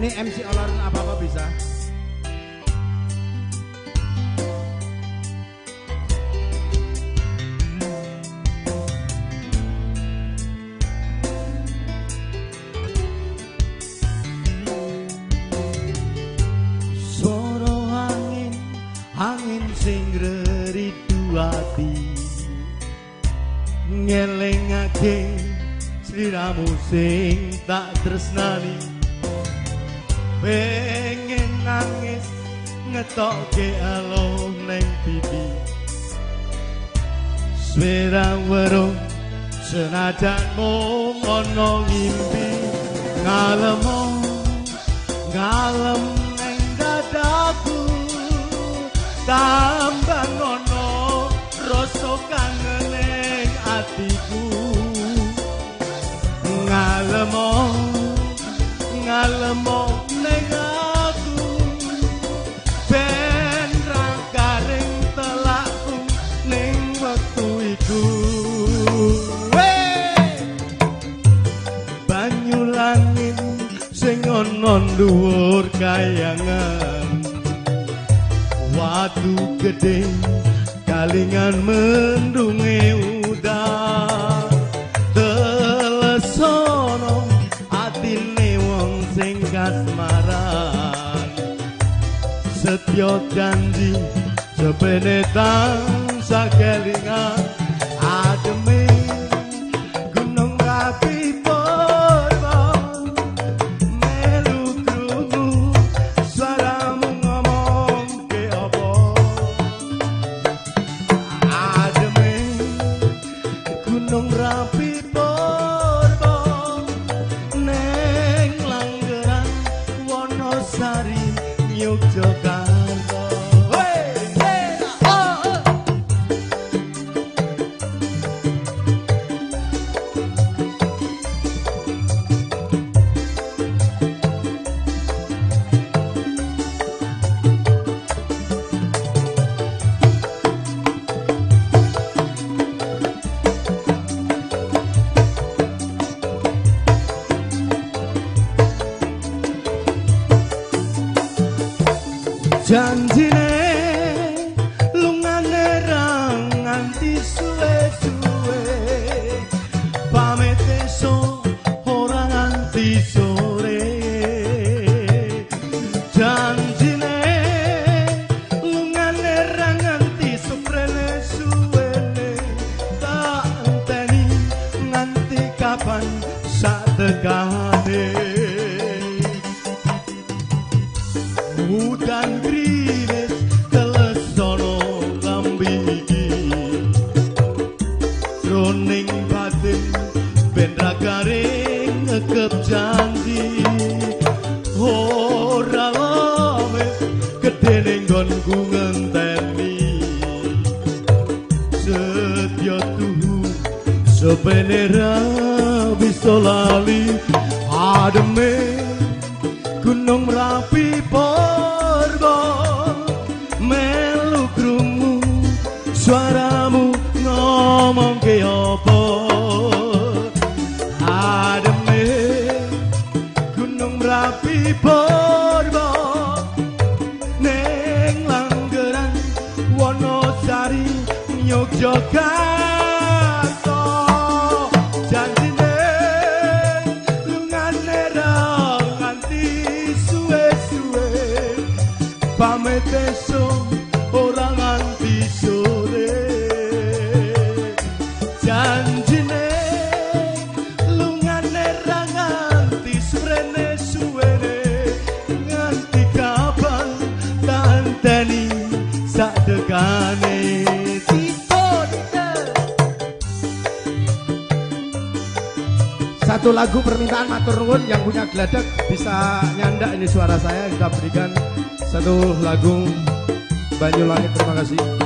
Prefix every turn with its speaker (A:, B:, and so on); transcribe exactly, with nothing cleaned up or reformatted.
A: Ini M C Olaran apa-apa bisa.
B: Suara angin, angin sing reridu ati ngelingake sliramu sing tak tresnani. Pengen nangis ngetokke alo neng pipi swara weruh senajan mung ana ngimpi ngalem ngalem neng dadaku tambah ngono rasa kangen neng atiku ngalem ngalem neng aku ben ra garing telakku ning wektu iku banyu langit sing ana dhuwur kayangan watu gedhe kalingan mendunge udan telesono atine wong sing kasmaran setya janji sepene tansah kelingan ademe gunung rapi purba melu krungu suaramu ngomong ke apa ademe gunung rapi purba neng Langgeran Wonosari Yogyakarta. Janjine lungane rang nganti suwe-suwe pamit esuk ora nganti sore janjine lungane rang nganti suprene suwene tak enteni nganti kapan sak tekane udan gerimis telesono lambi iki jroning batin ben ra garing ngekep janji ora lame gedene nggonku ngenteni setya tuhu sepene ra bisa lali ademe gunung rapi purba melu krungu suaramu ngomong ke apa ademe gunung rapi purba neng Langgeran Wonosari Yogyakarta pamit esuk ora nganti sore janjine lungane ra nganti surene suwene nganti kapan tanteni sak dekane
A: Satu lagu permintaan matur nuwun yang punya geladak bisa nyandak ini suara saya kita berikan satu lagu Banyulangit. Terima kasih.